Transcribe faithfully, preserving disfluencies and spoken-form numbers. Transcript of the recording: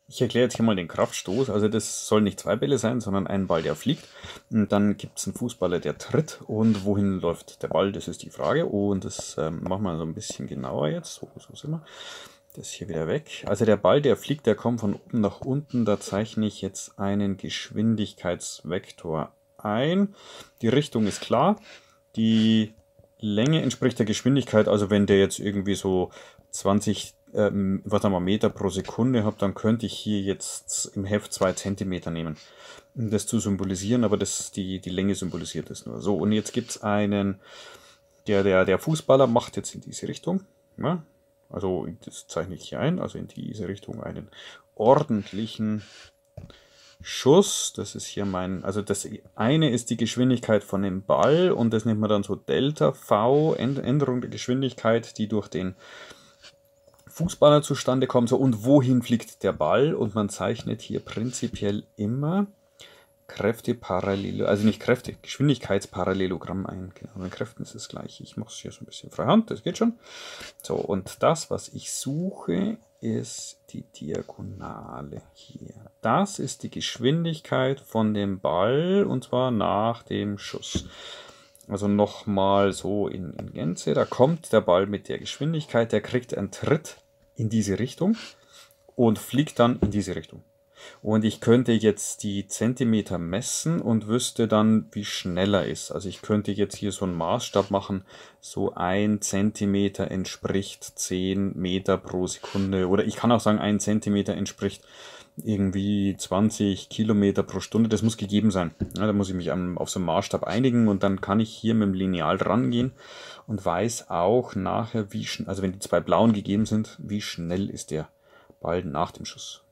Ich erkläre jetzt hier mal den Kraftstoß. Also das soll nicht zwei Bälle sein, sondern ein Ball, der fliegt. Und dann gibt es einen Fußballer, der tritt. Und wohin läuft der Ball? Das ist die Frage. Und das ähm, machen wir so ein bisschen genauer jetzt. So, so sind wir. Das hier wieder weg. Also der Ball, der fliegt, der kommt von oben nach unten. Da zeichne ich jetzt einen Geschwindigkeitsvektor ein. Die Richtung ist klar. Die Länge entspricht der Geschwindigkeit. Also wenn der jetzt irgendwie so zwanzig ähm, was haben wir, Meter pro Sekunde hat, dann könnte ich hier jetzt im Heft zwei Zentimeter nehmen, um das zu symbolisieren, aber das, die, die Länge symbolisiert das nur. So, und jetzt gibt es einen, der, der, der Fußballer macht jetzt in diese Richtung, ja, also das zeichne ich hier ein, also in diese Richtung einen ordentlichen Schuss. Das ist hier mein, also das eine ist die Geschwindigkeit von dem Ball und das nennt man dann so Delta V, Änderung der Geschwindigkeit, die durch den Fußballer zustande kommt. So, und wohin fliegt der Ball? Und man zeichnet hier prinzipiell immer Kräfteparallelo, also nicht Kräfte, Geschwindigkeitsparallelogramm ein. Genau, bei Kräften ist es gleich. Ich mache es hier so ein bisschen freihand, das geht schon. So, und das, was ich suche, ist die Diagonale hier. Das ist die Geschwindigkeit von dem Ball und zwar nach dem Schuss. Also nochmal so in, in Gänze, da kommt der Ball mit der Geschwindigkeit, der kriegt einen Tritt in diese Richtung und fliegt dann in diese Richtung. Und ich könnte jetzt die Zentimeter messen und wüsste dann, wie schnell er ist. Also ich könnte jetzt hier so einen Maßstab machen, so ein Zentimeter entspricht zehn Meter pro Sekunde. Oder ich kann auch sagen, ein Zentimeter entspricht irgendwie zwanzig Kilometer pro Stunde. Das muss gegeben sein. Ja, da muss ich mich auf so einen Maßstab einigen und dann kann ich hier mit dem Lineal rangehen und weiß auch nachher, wie schnell, also wenn die zwei blauen gegeben sind, wie schnell ist der Ball nach dem Schuss.